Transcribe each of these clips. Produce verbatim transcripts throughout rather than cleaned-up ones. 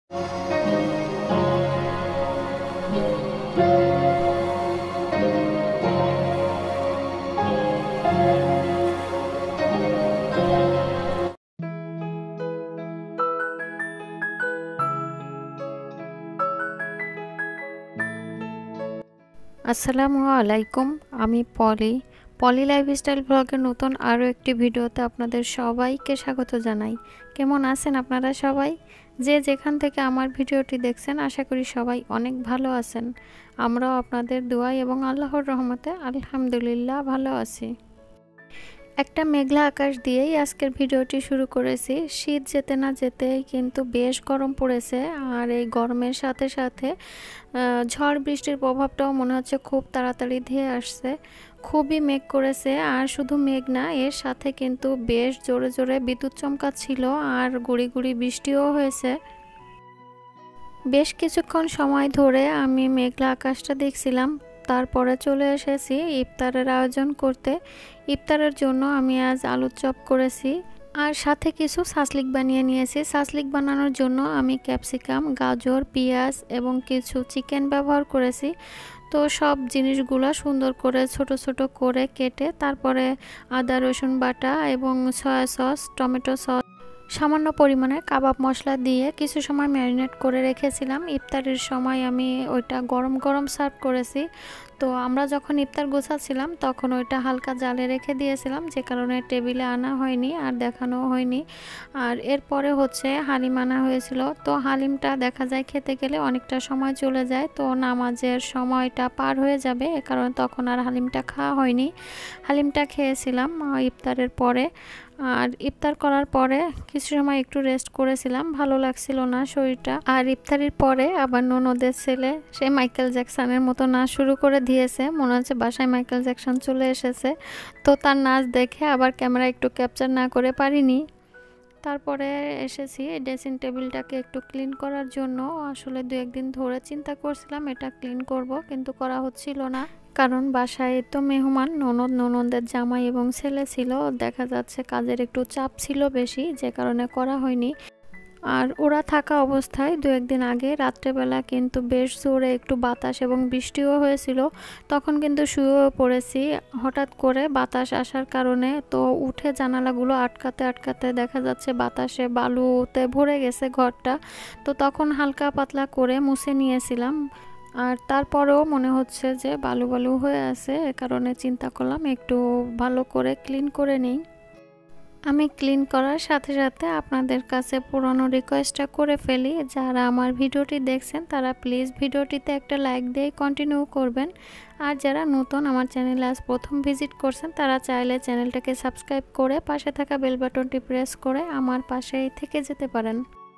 আসসালামু আলাইকুম, আমি পলি পলি লাইফস্টাইল ব্লগের নতুন আরও একটি ভিডিওতে আপনাদের সবাইকে স্বাগত জানাই। কেমন আছেন আপনারা সবাই? যে যেখান থেকে আমার ভিডিওটি দেখছেন আশা করি সবাই অনেক ভালো আছেন। আমরাও আপনাদের দোয়া এবং আল্লাহর রহমতে আলহামদুলিল্লাহ ভালো আছি। একটা মেঘলা আকাশ দিয়েই আজকের ভিডিওটি শুরু করেছি। শীত যেতে না যেতেই কিন্তু বেশ গরম পড়েছে, আর এই গরমের সাথে সাথে ঝড় বৃষ্টির প্রভাবটাও মনে হচ্ছে খুব তাড়াতাড়ি ধেয়ে আসছে। খুবই মেঘ করেছে, আর শুধু মেঘ না, এর সাথে কিন্তু বেশ জোরে জোরে বিদ্যুৎ চমকাচ্ছিল আর গুড়ি গুড়ি বৃষ্টিও হয়েছে। বেশ কিছুক্ষণ সময় ধরে আমি মেঘলা আকাশটা দেখছিলাম। তারপরে চলে এসেছি ইফতারের আয়োজন করতে। ইফতারের জন্য আমি আজ আলুর চপ করেছি, আর সাথে কিছু সাসলিক বানিয়ে নিয়েছি। সাসলিক বানানোর জন্য আমি ক্যাপসিকাম, গাজর, পেঁয়াজ এবং কিছু চিকেন ব্যবহার করেছি। তো সব জিনিসগুলো সুন্দর করে ছোট ছোট করে কেটে তারপরে আদা রসুন বাটা এবং সয়া সস, টমেটো সস, সামান্য পরিমাণে কাবাব মশলা দিয়ে কিছু সময় ম্যারিনেট করে রেখেছিলাম। ইফতারের সময় আমি ওইটা গরম গরম সার্ভ করেছি। তো আমরা যখন ইফতার গোছাচ্ছিলাম তখন ওইটা হালকা জালে রেখে দিয়েছিলাম, যে কারণে টেবিলে আনা হয়নি আর দেখানো হয়নি। আর এরপরে হচ্ছে হালিম আনা হয়েছিল। তো হালিমটা দেখা যায় খেতে গেলে অনেকটা সময় চলে যায়, তো নামাজের সময়টা পার হয়ে যাবে, এ কারণে তখন আর হালিমটা খাওয়া হয়নি। হালিমটা খেয়েছিলাম ইফতারের পরে। আর ইফতার করার পরে কিছু সময় একটু রেস্ট করেছিলাম, ভালো লাগছিল না শরীরটা। আর ইফতারির পরে আবার ননদের ছেলে সে মাইকেল জ্যাকসনের মতো নাচ শুরু করে দিয়েছে, মনে হচ্ছে বাসায় মাইকেল জ্যাকসন চলে এসেছে। তো তার নাচ দেখে আবার ক্যামেরা একটু ক্যাপচার না করে পারিনি। তারপরে এসেছি ড্রেসিং টেবিলটাকে একটু ক্লিন করার জন্য। আসলে দু একদিন ধরে চিন্তা করছিলাম এটা ক্লিন করব, কিন্তু করা হচ্ছিল না, কারণ বাসায় তো মেহমান, ননদ, ননদের জামাই এবং ছেলে ছিল। দেখা যাচ্ছে কাজের একটু চাপ ছিল বেশি, যে কারণে করা হয়নি। আর ওরা থাকা অবস্থায় দু একদিন আগে রাত্রেবেলা কিন্তু বেশ জোরে একটু বাতাস এবং বৃষ্টিও হয়েছিল। তখন কিন্তু শুয়েও পড়েছি, হঠাৎ করে বাতাস আসার কারণে তো উঠে জানালাগুলো আটকাতে আটকাতে দেখা যাচ্ছে বাতাসে বালুতে ভরে গেছে ঘরটা। তো তখন হালকা পাতলা করে মুছে নিয়েছিলাম, আর তারপরেও মনে হচ্ছে যে বালু বালু হয়ে আছে, এ কারণে চিন্তা করলাম একটু ভালো করে ক্লিন করে নিই। আমি ক্লিন করার সাথে সাথে আপনাদের কাছে পুরনো রিকোয়েস্টটা করে ফেলি, যারা আমার ভিডিওটি দেখছেন তারা প্লিজ ভিডিওটিতে একটা লাইক দিয়ে কন্টিনিউ করবেন। আর যারা নতুন আমার চ্যানেলে আজ প্রথম ভিজিট করছেন তারা চাইলে চ্যানেলটাকে সাবস্ক্রাইব করে পাশে থাকা বেল বাটনটি প্রেস করে আমার পাশেই থেকে যেতে পারেন।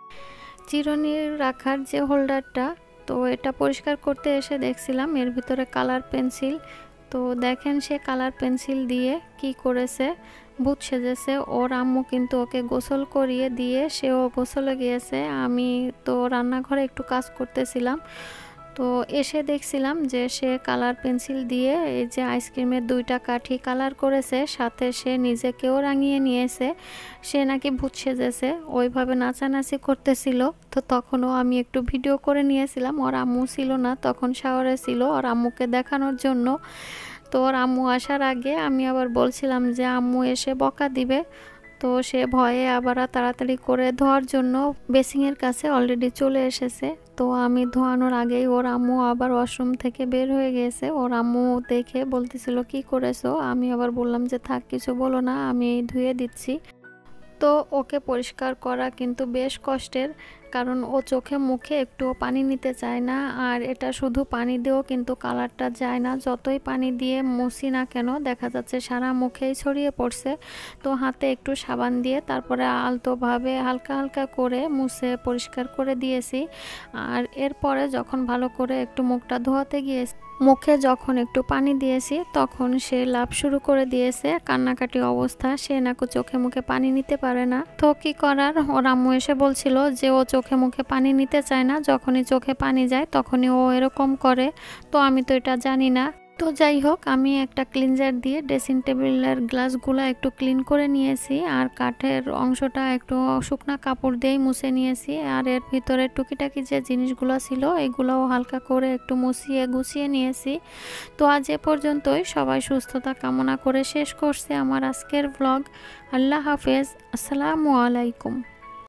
চিরুনি রাখার যে হোল্ডারটা, তো এটা পরিষ্কার করতে এসে দেখছিলাম এর ভিতরে কালার পেন্সিল। তো দেখেন সে কালার পেন্সিল দিয়ে কি করেছে, ভূত সেজেছে। ওর আম্মু কিন্তু ওকে গোসল করিয়ে দিয়ে সেও গোসলে গিয়েছে। আমি তো রান্নাঘরে একটু কাজ করতেছিলাম, তো এসে দেখছিলাম যে সে কালার পেন্সিল দিয়ে এই যে আইসক্রিমের দুইটা কাঠি কালার করেছে, সাথে সে নিজেকেও রাঙিয়ে নিয়েছে। সে নাকি ভূত সেজেছে, ওইভাবে নাচানাচি করতেছিল। তো তখনও আমি একটু ভিডিও করে নিয়েছিলাম। ওর আম্মু ছিল না, তখন শাওয়ারে ছিল, ওর আম্মুকে দেখানোর জন্য। তো ওর আম্মু আসার আগে আমি আবার বলছিলাম যে আম্মু এসে বকা দিবে, তো সে ভয়ে আবার তাড়াতাড়ি করে ধোয়ার জন্য বেসিংয়ের কাছে অলরেডি চলে এসেছে। তো আমি ধোয়ানোর আগেই ওর আম্মু আবার ওয়াশরুম থেকে বের হয়ে গেছে। ওর আম্মু দেখে বলতেছিল কি করেছো, আমি আবার বললাম যে থাক কিছু বলো না, আমি ধুয়ে দিচ্ছি। তো ওকে পরিষ্কার করা কিন্তু বেশ কষ্টের, কারণ ও চোখে মুখে একটুও পানি নিতে চায় না। আর এটা শুধু পানি দিয়েও কিন্তু কালারটা যায় না, যতই পানি দিয়ে মুছি না কেন দেখা যাচ্ছে সারা মুখেই ছড়িয়ে পড়ছে। তো হাতে একটু সাবান দিয়ে তারপরে আলতোভাবে হালকা হালকা করে মুছে পরিষ্কার করে দিয়েছি। আর এরপরে যখন ভালো করে একটু মুখটা ধোয়াতে গিয়েছি, মুখে যখন একটু পানি দিয়েছি তখন সে লাভ শুরু করে দিয়েছে, কান্নাকাটি অবস্থা। সে নাকি চোখে মুখে পানি নিতে পারে না। তো কি করার, ওর আম্মু এসে বলছিল যে ও চোখে মুখে পানি নিতে চায় না, যখনই চোখে পানি যায় তখনই ও এরকম করে। তো আমি তো এটা জানি না, তো যাই হোক, আমি একটা ক্লিনজার দিয়ে ড্রেসিং টেবিলের গ্লাসগুলো একটু ক্লিন করে নিয়েছি, আর কাঠের অংশটা একটু শুকনা কাপড় দিয়েই মুছে নিয়েছি। আর এর ভিতরে টুকিটাকি যে জিনিসগুলো ছিল এগুলোও হালকা করে একটু মুছিয়ে গুছিয়ে নিয়েছি। তো আজ এ পর্যন্তই, সবাই সুস্থতা কামনা করে শেষ করছে আমার আজকের ব্লগ। আল্লাহ হাফেজ, আসসালামু আলাইকুম।